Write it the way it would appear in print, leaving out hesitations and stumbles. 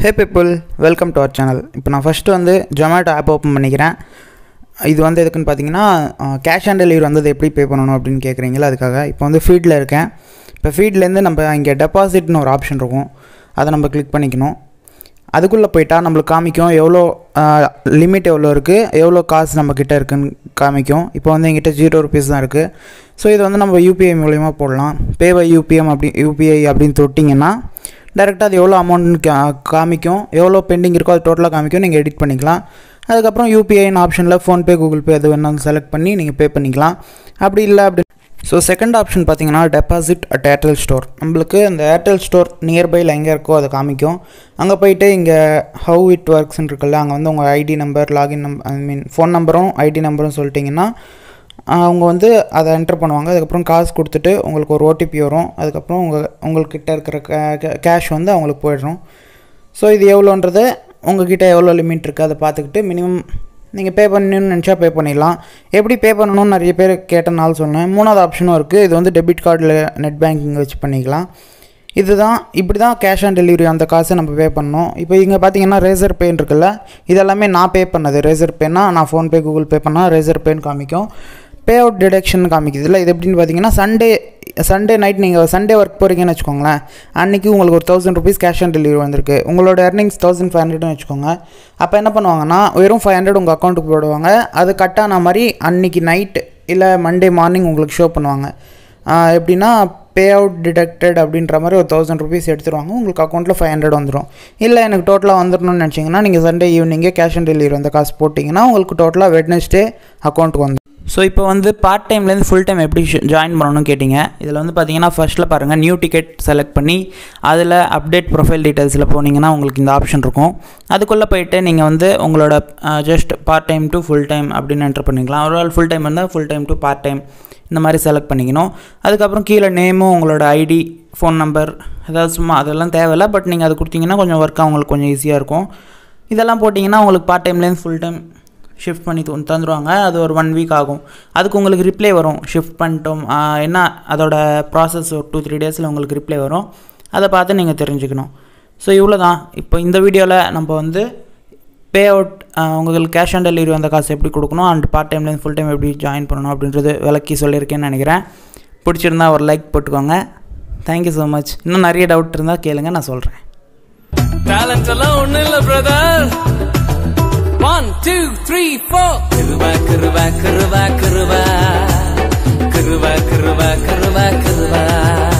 Hey people, welcome to our channel. இப்போ நான் first வந்து Zomato ஆப் ஓபன் பண்ணிக்கிறேன். இது வந்து எதுக்குன்னு பாத்தீங்கன்னா கேஷ் ஆன் டெலிவரி வந்து எப்படி பே பண்ணனும் அப்படினு கேக்குறீங்களா அதுக்காக. இப்போ வந்து ஃபீட்ல இருக்கேன். இப்போ ஃபீட்ல இருந்து நம்ம இங்க டெபாசிட்னு ஒரு ஆப்ஷன் இருக்கும். அதை நம்ம கிளிக் பண்ணிக்கணும். அதுக்குள்ள போய்ட்டா நமக்கு காமிக்கும் எவ்வளவு லிமிட் எவ்வளவு இருக்கு, எவ்வளவு காசு நம்ம கிட்ட இருக்குன்னு காமிக்கும். இப்போ வந்து என்கிட்ட 0 ரூபீஸ் தான் இருக்கு. சோ இது வந்து நம்ம UPI மூலமா போடலாம். பே பை UPI அப்படினு தொட்டிங்கனா டைரக்ட்டா அது எவ்வளவு அமௌண்ட் காமிக்கும், எவ்வளவு பெண்டிங் இருக்கோ அது டோட்டலா காமிக்கும். நீங்க எடிட் பண்ணிக்கலாம். அதுக்கு அப்புறம் UPI ன் ஆப்ஷன்ல ஃபோன் பே, கூகுள் பே எது வேணாலும் செலக்ட் பண்ணி நீங்க பே பண்ணிக்கலாம். அப்படி இல்ல அப்படி சோ செகண்ட் ஆப்ஷன் பாத்தீங்கன்னா டெபாசிட் அட் ஏர்டெல் ஸ்டோர். நமக்கு அந்த ஏர்டெல் ஸ்டோர் நியர்பைல எங்க இருக்கோ அதை காமிக்கும். அங்க போய்ட்டு இங்க ஹவ் இட் வர்க்ஸ் ன்னு இருக்குல்ல, அங்க வந்து உங்க ID number, login number, phone நம்பரும் ID நம்பரும் சொல்லிட்டீங்கன்னா அவங்க வந்து அதை என்டர் பண்ணுவாங்க. அதுக்கு அப்புறம் காசு கொடுத்துட்டு உங்களுக்கு ஒரு OTP வரும். அதுக்கு அப்புறம் உங்ககிட்ட இருக்கிற கேஷ் வந்து அவங்களுக்கு போய்டும். சோ இது எவ்வளவுன்றது உங்ககிட்ட எவ்வளவு லிமிட் இருக்கு அதை பார்த்துக்கிட்டு மினிமம் நீங்க பே பண்ணனும்னு நினைச்சா பே பண்ணிடலாம். எப்படி பே பண்ணனும்னு நிறைய பேர் கேட்டனால சொன்னேன். மூணாவது ஆப்ஷனும் இருக்கு. இது வந்து டெபிட் கார்டுல நெட் பேங்கிங் வச்சு பண்ணிக்கலாம். இதுதான் இப்படிதான் கேஷ் ஆன் டெலிவரி அந்த காசை நம்ம பே பண்ணனும். இப்போ இங்க பாத்தீங்கன்னா ரேசர் பே இருக்குல்ல, இதெல்லாம் நான் பே பண்ணது. ரேசர் பேனா நான் ஃபோன் பே, கூகுள் பே பண்ணா ரேசர் பேன்னு காமிக்கும். பே அவுட் டிடக்ஷன் காமிக்குதுல, இது எப்படின்னு பாத்தீங்கன்னா சண்டே நைட் நீங்க சண்டே வர்க் போறீங்கன்னு வெச்சுக்கோங்களேன், அன்னைக்கு உங்களுக்கு ஒரு 1000 ரூபீஸ் கேஷ் ஆன் டெலிவரி வந்திருக்கு. உங்களோட earnings 1500 ன்னு வெச்சுக்கோங்க. அப்ப என்ன பண்ணுவாங்கன்னா வெறும் 500 உங்க அக்கவுண்ட்க்கு போடுவாங்க. அது கட் ஆன மாதிரி அன்னைக்கு நைட் இல்ல மண்டே மார்னிங் உங்களுக்கு ஷோ பண்ணுவாங்க. எப்படின்னா பே அவுட் டிடக்டட் அப்படின்ற மாதிரி ஒரு 1000 ரூபீஸ் எடுத்துருவாங்க. உங்களுக்கு அக்கவுண்ட்ல 500 வந்துரும். இல்ல எனக்கு டோட்டலா வந்துறணும்னு நினைச்சீங்கன்னா நீங்க சண்டே ஈவினிங்கே கேஷ் ஆன் டெலிவரி அந்த காசு போட்டீங்கன்னா உங்களுக்கு டோட்டலா வெட்னஸ்டே அக்கவுண்ட்க்கு வந்துரும். ஸோ இப்போ வந்து பார்ட் டைம்லேருந்து ஃபுல் டைம் எப்படி ஜாயின் பண்ணணும்னு கேட்டிங்க. இதில் வந்து பார்த்தீங்கன்னா ஃபர்ஸ்ட்டில் பாருங்கள், நியூ டிக்கெட் செலக்ட் பண்ணி அதில் அப்டேட் ப்ரொஃபைல் டீட்டெயில்ஸில் போனீங்கன்னா உங்களுக்கு இந்த ஆப்ஷன் இருக்கும். அதுக்குள்ளே போய்ட்டு நீங்கள் வந்து உங்களோட just part time to full time அப்படின்னு என்டர் பண்ணிக்கலாம். ஒரு ஃபுல் டைம் இருந்தால் full time to part time இந்த மாதிரி செலக்ட் பண்ணிக்கணும். அதுக்கப்புறம் கீழே நேமும் உங்களோட ID, ஃபோன் நம்பர் ஏதாவது சும்மா அதெல்லாம் தேவையில்லை. பட் நீங்கள் அது கொடுத்தீங்கன்னா கொஞ்சம் ஒர்க் அவங்களுக்கு கொஞ்சம் ஈஸியாக இருக்கும். இதெல்லாம் போட்டிங்கன்னா உங்களுக்கு பார்ட் டைம்லேருந்து ஃபுல் டைம் ஷிஃப்ட் பண்ணி தந்துடுவாங்க. அது ஒரு 1 வீக் ஆகும். அதுக்கு உங்களுக்கு ரிப்ளை வரும், ஷிஃப்ட் பண்ணிட்டோம் என்ன அதோட ப்ராசஸ் ஒரு 2-3 டேஸில் உங்களுக்கு ரிப்ளை வரும். அதை பார்த்து நீங்கள் தெரிஞ்சுக்கணும். ஸோ இவ்வளோ தான். இப்போ இந்த வீடியோவில் நம்ம வந்து பே அவுட் உங்களுக்கு கேஷ் ஆன் டெலிவரி வந்த காசு எப்படி கொடுக்கணும் அண்ட் பார்ட் டைம்லேருந்து ஃபுல் டைம் எப்படி ஜாயின் பண்ணணும் அப்படின்றது விளக்கி சொல்லியிருக்கேன்னு நினைக்கிறேன். பிடிச்சிருந்தா ஒரு லைக் போட்டுக்கோங்க. Thank you so much. இன்னும் நிறைய டவுட் இருந்தால் கேளுங்க, நான் சொல்கிறேன். டேலண்ட் எல்லாம் ஒன்றும் இல்லை பிரதர். 1 2 3 4 கிருவா கிருவா கிருவா கிருவா கிருவா கிருவா கிருவா கிருவா